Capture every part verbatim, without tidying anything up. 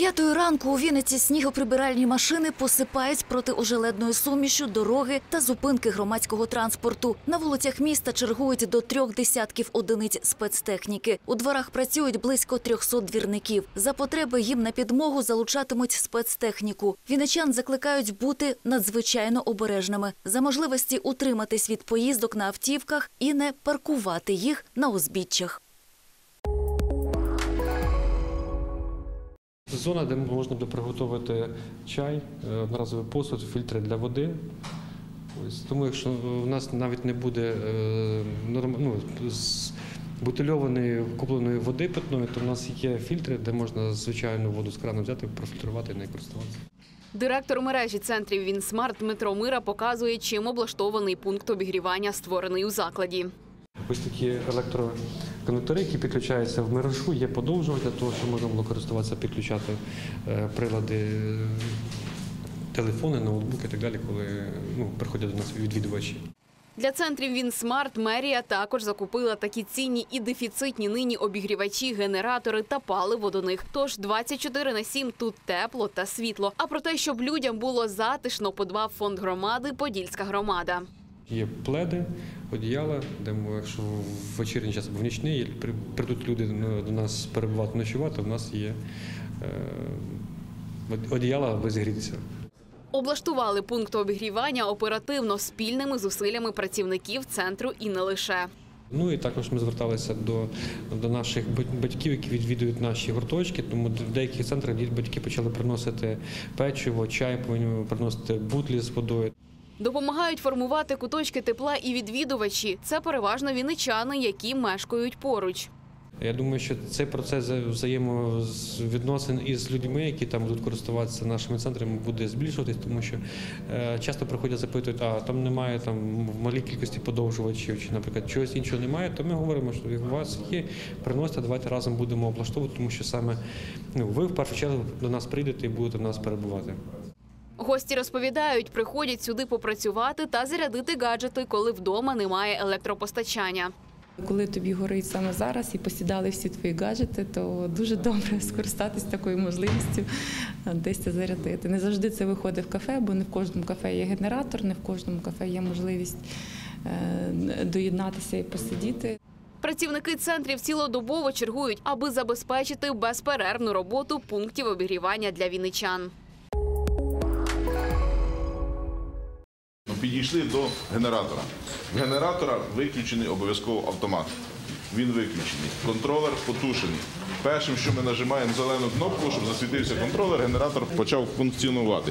П'ятої ранку у Вінниці снігоприбиральні машини посипають протиожеледною сумішю дороги та зупинки громадського транспорту. На вулицях міста чергують до трьох десятків одиниць спецтехніки. У дворах працюють близько трьохсот двірників. За потреби їм на підмогу залучатимуть спецтехніку. Вінничан закликають бути надзвичайно обережними. За можливості утриматись від поїздок на автівках і не паркувати їх на узбіччях. Зона, де можна буде приготувати чай, одноразовий посуд, фільтри для води. Ось, тому якщо в нас навіть не буде ну, бутильованої купленої води питної, то в нас є фільтри, де можна звичайну воду з крану взяти, профільтрувати і нею користуватися. Директор мережі центрів «Вінсмарт» Дмитро Мира показує, чим облаштований пункт обігрівання створений у закладі. Ось такі електроконектори, які підключаються в мережу, є подовжувач для того, щоб можна було користуватися, підключати прилади, телефони, ноутбуки і так далі, коли ну, приходять до нас відвідувачі. Для центрів «Вінсмарт» мерія також закупила такі цінні і дефіцитні нині обігрівачі, генератори та паливо до них. Тож двадцять чотири на сім тут тепло та світло. А про те, щоб людям було затишно, подбав фонд громади «Подільська громада». Є пледи, одіяла, де якщо в вечірній час або в нічний прийдуть люди до нас перебувати, ночувати, у нас є одіяла, аби зігрітися. Облаштували пункт обігрівання оперативно спільними зусиллями працівників центру і не лише. Ну і також ми зверталися до, до наших батьків, які відвідують наші гурточки, тому в деяких центрах батьки почали приносити печиво, чай, повинні приносити бутлі з водою. Допомагають формувати куточки тепла і відвідувачі. Це переважно вінничани, які мешкають поруч. Я думаю, що цей процес взаємовідносин із людьми, які там будуть користуватися нашими центрами, буде збільшуватись, тому що часто приходять, запитують, а там немає там в малій кількості подовжувачів, чи, наприклад, чогось іншого немає, то ми говоримо, що у вас є, приносите, давайте разом будемо облаштовувати, тому що саме ну, ви в першу чергу до нас прийдете і будете в нас перебувати. Гості розповідають, приходять сюди попрацювати та зарядити гаджети, коли вдома немає електропостачання. Коли тобі горить саме зараз і посідали всі твої гаджети, то дуже добре скористатися такою можливістю десь це зарядити. Не завжди це виходить в кафе, бо не в кожному кафе є генератор, не в кожному кафе є можливість доєднатися і посидіти. Працівники центрів цілодобово чергують, аби забезпечити безперервну роботу пунктів обігрівання для вінничан. Підійшли до генератора. В генератора виключений обов'язково автомат. Він виключений. Контролер потушений. Першим, що ми нажимаємо зелену кнопку, щоб засвітився контролер, генератор почав функціонувати.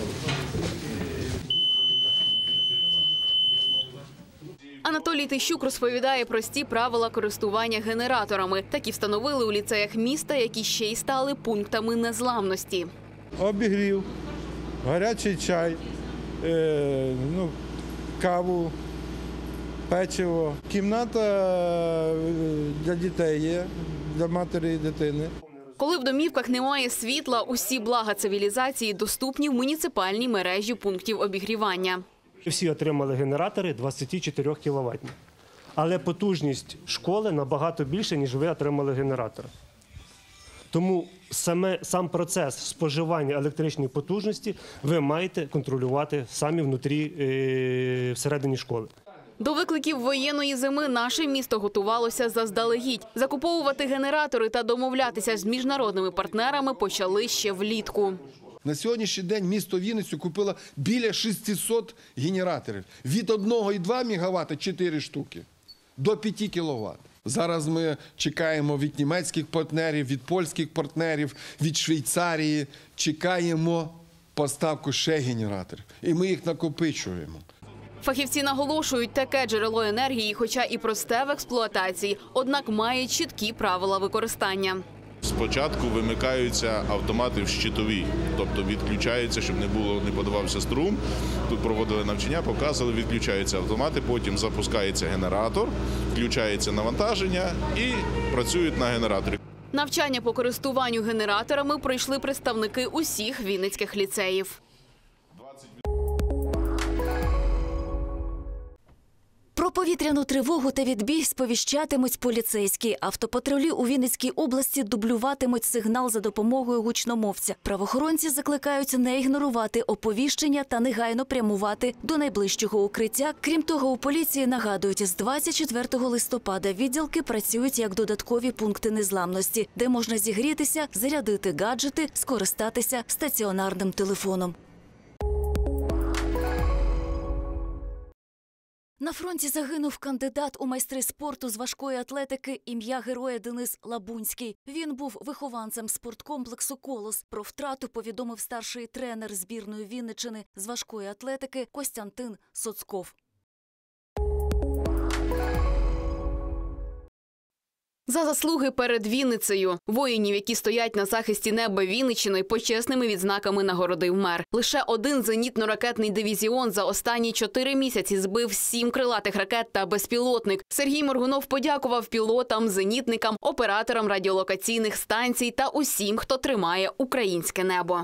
Анатолій Тищук розповідає прості правила користування генераторами. Такі встановили у ліцеях міста, які ще й стали пунктами незламності. Обігрів, гарячий чай, е, ну, каву, печиво. Кімната для дітей є, для матері і дитини. Коли в домівках немає світла, усі блага цивілізації доступні в муніципальній мережі пунктів обігрівання. Всі отримали генератори двадцятичотирикіловатні. Але потужність школи набагато більше, ніж ви отримали генератор. Тому саме, сам процес споживання електричної потужності ви маєте контролювати самі внутрі, е, всередині школи. До викликів воєнної зими наше місто готувалося заздалегідь. Закуповувати генератори та домовлятися з міжнародними партнерами почали ще влітку. На сьогоднішній день місто Вінницю купило біля шестисот генераторів. Від одного і двох мегаватт – чотири штуки, до п'яти кіловат. Зараз ми чекаємо від німецьких партнерів, від польських партнерів, від Швейцарії. Чекаємо поставку ще генераторів. І ми їх накопичуємо. Фахівці наголошують, таке джерело енергії, хоча і просте в експлуатації, однак має чіткі правила використання. Спочатку вимикаються автомати в щитовій, тобто відключаються, щоб не було, не подавався струм. Тут проводили навчання, показували, відключаються автомати, потім запускається генератор, включається навантаження і працюють на генераторі. Навчання по користуванню генераторами пройшли представники усіх вінницьких ліцеїв. Про повітряну тривогу та відбій сповіщатимуть поліцейські. Автопатрулі у Вінницькій області дублюватимуть сигнал за допомогою гучномовця. Правоохоронці закликають не ігнорувати оповіщення та негайно прямувати до найближчого укриття. Крім того, у поліції нагадують, з двадцять четвертого листопада відділки працюють як додаткові пункти незламності, де можна зігрітися, зарядити гаджети, скористатися стаціонарним телефоном. На фронті загинув кандидат у майстри спорту з важкої атлетики, ім'я героя Денис Лабунський. Він був вихованцем спорткомплексу «Колос». Про втрату повідомив старший тренер збірної Вінниччини з важкої атлетики Костянтин Соцков. За заслуги перед Вінницею. Воїнів, які стоять на захисті неба Вінниччини, почесними відзнаками нагородив мер. Лише один зенітно-ракетний дивізіон за останні чотири місяці збив сім крилатих ракет та безпілотник. Сергій Моргунов подякував пілотам, зенітникам, операторам радіолокаційних станцій та усім, хто тримає українське небо.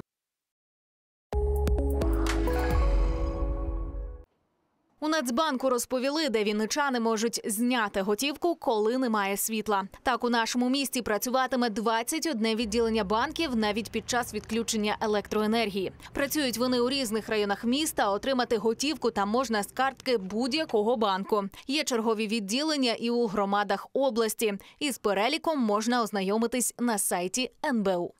У Нацбанку розповіли, де вінничани можуть зняти готівку, коли немає світла. Так, у нашому місті працюватиме двадцять одне відділення банків навіть під час відключення електроенергії. Працюють вони у різних районах міста, отримати готівку там можна з картки будь-якого банку. Є чергові відділення і у громадах області. Із переліком можна ознайомитись на сайті ен бе у.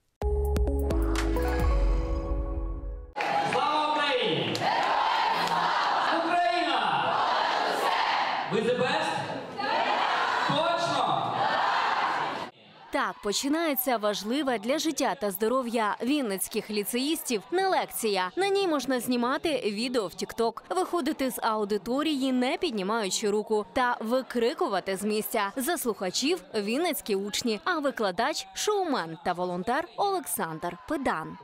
Ви the best? Точно? Так починається важлива для життя та здоров'я вінницьких ліцеїстів не лекція. На ній можна знімати відео в тік-ток, виходити з аудиторії, не піднімаючи руку, та викрикувати з місця. За слухачів – вінницькі учні, а викладач – шоумен та волонтер Олександр Педан.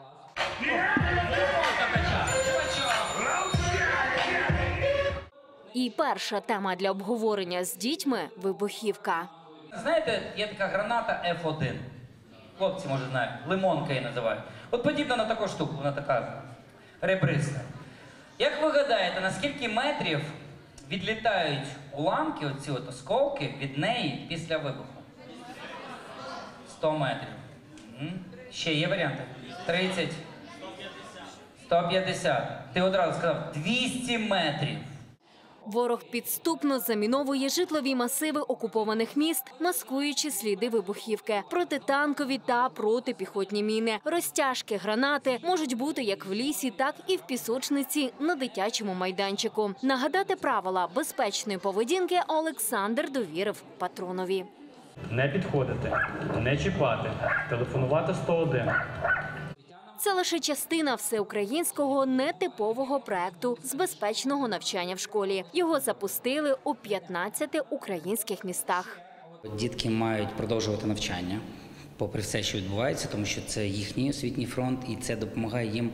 І перша тема для обговорення з дітьми – вибухівка. Знаєте, є така граната еф один. Хлопці, може, знають, лимонка її називають. От подібна на таку штуку, вона така ребриста. Як ви гадаєте, на скільки метрів відлітають уламки, оці от осколки, від неї після вибуху? сто метрів. М? Ще є варіанти? тридцять. сто п'ятдесят. Ти одразу сказав двісті метрів. Ворог підступно заміновує житлові масиви окупованих міст, маскуючи сліди вибухівки. Протитанкові та протипіхотні міни. Розтяжки, гранати можуть бути як в лісі, так і в пісочниці на дитячому майданчику. Нагадати правила безпечної поведінки Олександр довірив патронові. Не підходити, не чіпати, телефонувати сто один. Це лише частина всеукраїнського нетипового проекту з безпечного навчання в школі. Його запустили у п'ятнадцяти українських містах. Дітки мають продовжувати навчання, попри все, що відбувається, тому що це їхній освітній фронт, і це допомагає їм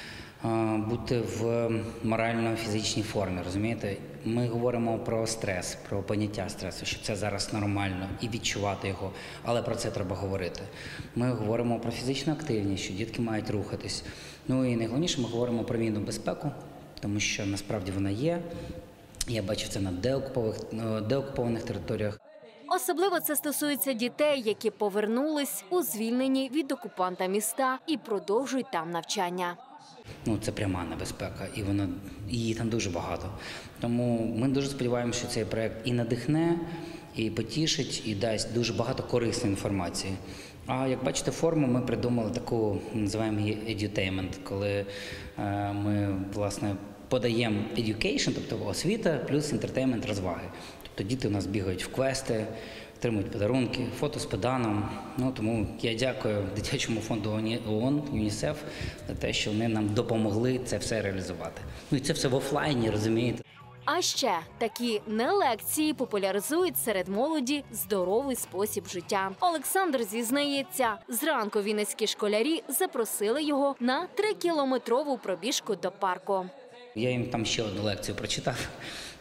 бути в морально-фізичній формі, розумієте? Ми говоримо про стрес, про поняття стресу, що це зараз нормально і відчувати його, але про це треба говорити. Ми говоримо про фізичну активність, що дітки мають рухатись. Ну і найголовніше, ми говоримо про війну безпеку, тому що насправді вона є. Я бачу це на деокупованих, деокупованих територіях. Особливо це стосується дітей, які повернулись у звільнені від окупанта міста і продовжують там навчання. Ну, це пряма небезпека, і вона, її там дуже багато. Тому ми дуже сподіваємося, що цей проект і надихне, і потішить, і дасть дуже багато корисної інформації. А як бачите, форму ми придумали таку, називаємо її edutainment, коли е, ми, власне, подаємо education, тобто освіта, плюс entertainment, розваги. Тобто діти у нас бігають в квести, отримують подарунки, фото з Педаном. Ну, тому я дякую Дитячому фонду ООН, ЮНІСЕФ, за те, що вони нам допомогли це все реалізувати. Ну і це все в офлайні, розумієте. А ще такі не-лекції популяризують серед молоді здоровий спосіб життя. Олександр зізнається, зранку вінницькі школярі запросили його на трикілометрову пробіжку до парку. Я їм там ще одну лекцію прочитав.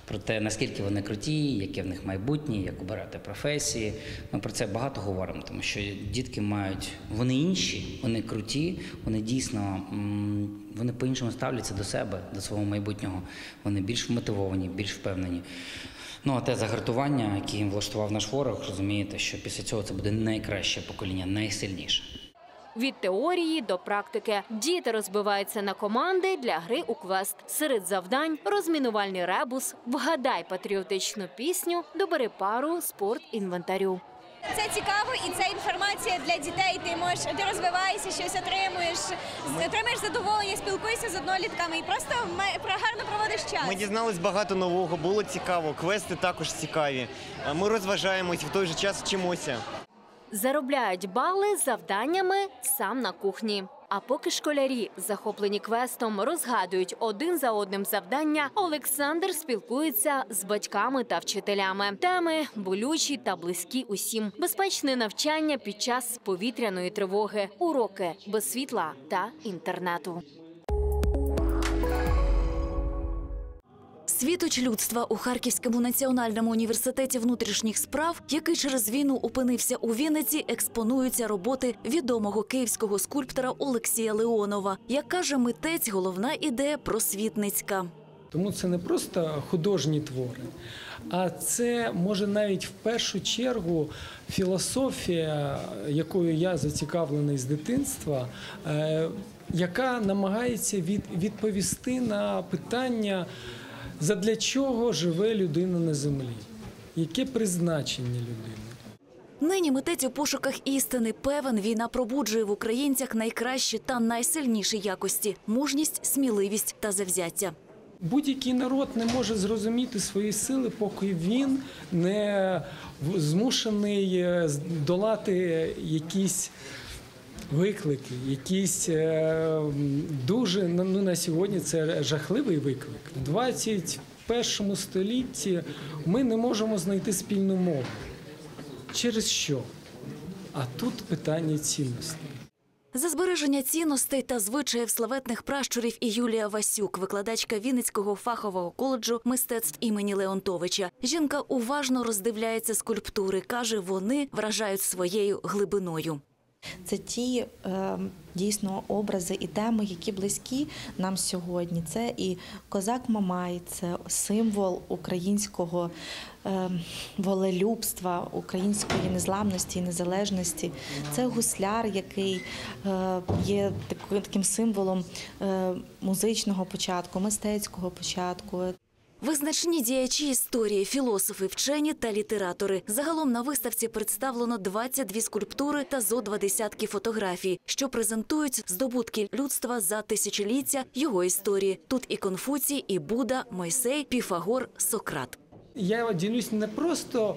про те, наскільки вони круті, яке в них майбутнє, як обирати професії. Ми про це багато говоримо, тому що дітки мають, вони інші, вони круті, вони дійсно, вони по-іншому ставляться до себе, до свого майбутнього. Вони більш мотивовані, більш впевнені. Ну, а те загартування, яке їм влаштував наш ворог, розумієте, що після цього це буде найкраще покоління, найсильніше. Від теорії до практики. Діти розбиваються на команди для гри у квест. Серед завдань – розмінувальний ребус, вгадай патріотичну пісню, добери пару, спорт інвентарю. Це цікаво і це інформація для дітей. Ти можеш, ти розвиваєшся, щось отримуєш, отримаєш задоволення, спілкуєшся з однолітками і просто гарно проводиш час. Ми дізнались багато нового, було цікаво, квести також цікаві. Ми розважаємось, в той же час вчимося. Заробляють бали завданнями сам на кухні. А поки школярі, захоплені квестом, розгадують один за одним завдання, Олександр спілкується з батьками та вчителями. Теми болючі та близькі усім. Безпечне навчання під час повітряної тривоги, уроки без світла та інтернету. Світоч людства у Харківському національному університеті внутрішніх справ, який через війну опинився у Вінниці, експонуються роботи відомого київського скульптора Олексія Леонова. Як каже митець, головна ідея просвітницька. Тому це не просто художні твори, а це, може, навіть в першу чергу філософія, якою я зацікавлений з дитинства, яка намагається відповісти на питання, задля чого живе людина на землі, яке призначення людини. Нині митець у пошуках істини. Певен, війна пробуджує в українцях найкращі та найсильніші якості – мужність, сміливість та завзяття. Будь-який народ не може зрозуміти свої сили, поки він не змушений долати якісь виклики, якісь дуже, ну на сьогодні це жахливий виклик. В двадцять першому столітті ми не можемо знайти спільну мову. Через що? А тут питання цінностей. За збереження цінностей та звичаїв славетних пращурів і Юлія Васюк, викладачка Вінницького фахового коледжу мистецтв імені Леонтовича. Жінка уважно роздивляється скульптури. Каже, вони вражають своєю глибиною. Це ті е, дійсно образи і теми, які близькі нам сьогодні. Це і козак Мамай, це символ українського е, волелюбства, української незламності і незалежності. Це гусляр, який е, є таким символом е, музичного початку, мистецького початку. Визначні діячі історії, філософи, вчені та літератори. Загалом на виставці представлено двадцять дві скульптури та зо два десятки фотографій, що презентують здобутки людства за тисячоліття його історії. Тут і Конфуцій, і Будда, Мойсей, Піфагор, Сократ. Я ділюсь не просто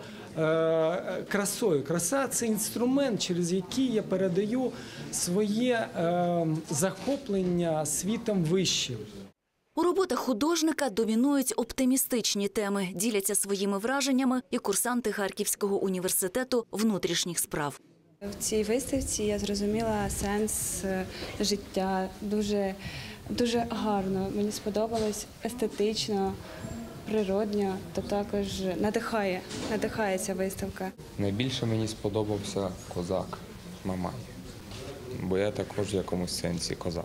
е, красою. Краса – це інструмент, через який я передаю своє е, захоплення світом вищим. У роботах художника домінують оптимістичні теми, діляться своїми враженнями і курсанти Харківського університету внутрішніх справ. В цій виставці я зрозуміла сенс життя дуже, дуже гарно. Мені сподобалось естетично, природньо, та також надихає, надихає ця виставка. Найбільше мені сподобався козак Мамай, бо я також в якомусь сенсі козак.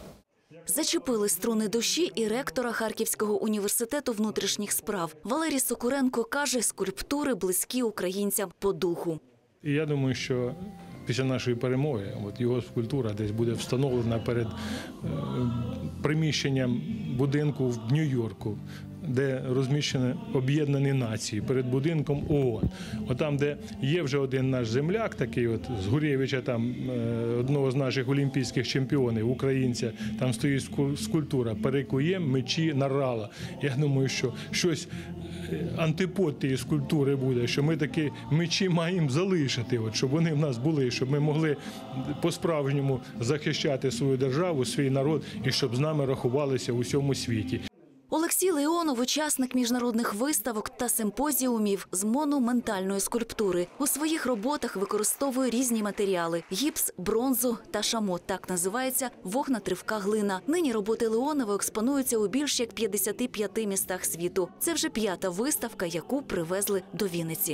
Зачепили струни душі і ректора Харківського університету внутрішніх справ. Валерій Сокуренко каже, скульптури близькі українцям по духу. І я думаю, що після нашої перемоги от його скульптура десь буде встановлена перед е, приміщенням будинку в Нью-Йорку, де розміщені Об'єднані Нації, перед будинком ООН. Отам, де є вже один наш земляк, такий от з Гурєвича, там одного з наших олімпійських чемпіонів, українця, там стоїть скульптура «Перекуєм мечі Нарала». Я думаю, що щось антипод тієї скульптури буде, що ми такі мечі маємо залишити, от, щоб вони в нас були, щоб ми могли по-справжньому захищати свою державу, свій народ і щоб з нами рахувалися у всьому світі. Олексій Леонов Романов – учасник міжнародних виставок та симпозіумів з монументальної скульптури. У своїх роботах використовує різні матеріали – гіпс, бронзу та шамот. Так називається вогнетривка глина. Нині роботи Леонова експонуються у більш як п'ятдесяти п'яти містах світу. Це вже п'ята виставка, яку привезли до Вінниці.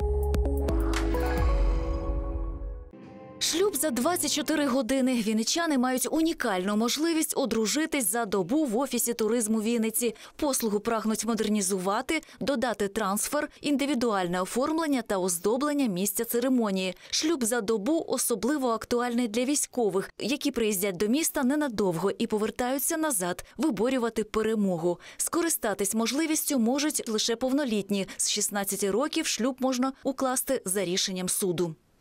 Шлюб за двадцять чотири години. Вінничани мають унікальну можливість одружитись за добу в офісі туризму Вінниці. Послугу прагнуть модернізувати, додати трансфер, індивідуальне оформлення та оздоблення місця церемонії. Шлюб за добу особливо актуальний для військових, які приїздять до міста ненадовго і повертаються назад виборювати перемогу. Скористатись можливістю можуть лише повнолітні. З шістнадцяти років шлюб можна укласти за рішенням суду.